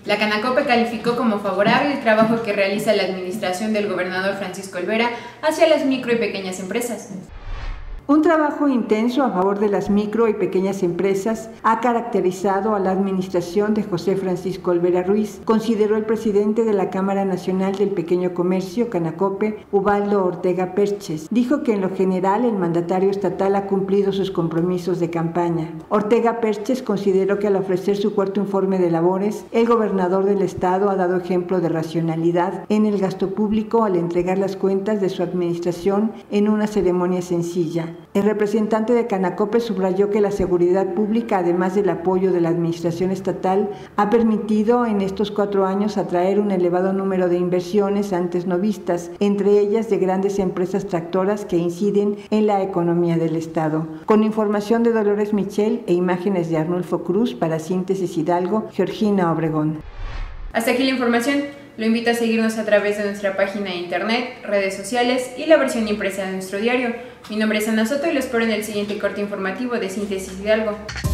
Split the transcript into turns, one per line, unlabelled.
La Canacope calificó como favorable el trabajo que realiza la administración del gobernador Francisco Olvera hacia las micro y pequeñas empresas.
Un trabajo intenso a favor de las micro y pequeñas empresas ha caracterizado a la administración de José Francisco Olvera Ruiz, consideró el presidente de la Cámara Nacional del Pequeño Comercio, Canacope, Ubaldo Ortega Perches. Dijo que en lo general el mandatario estatal ha cumplido sus compromisos de campaña. Ortega Perches consideró que al ofrecer su cuarto informe de labores, el gobernador del estado ha dado ejemplo de racionalidad en el gasto público al entregar las cuentas de su administración en una ceremonia sencilla. El representante de Canacope subrayó que la seguridad pública, además del apoyo de la administración estatal, ha permitido en estos 4 años atraer un elevado número de inversiones antes no vistas, entre ellas de grandes empresas tractoras que inciden en la economía del estado. Con información de Dolores Michel e imágenes de Arnulfo Cruz para Síntesis Hidalgo, Georgina Obregón.
Hasta aquí la información. Lo invito a seguirnos a través de nuestra página de internet, redes sociales y la versión impresa de nuestro diario. Mi nombre es Ana Soto y lo espero en el siguiente corte informativo de Síntesis Hidalgo.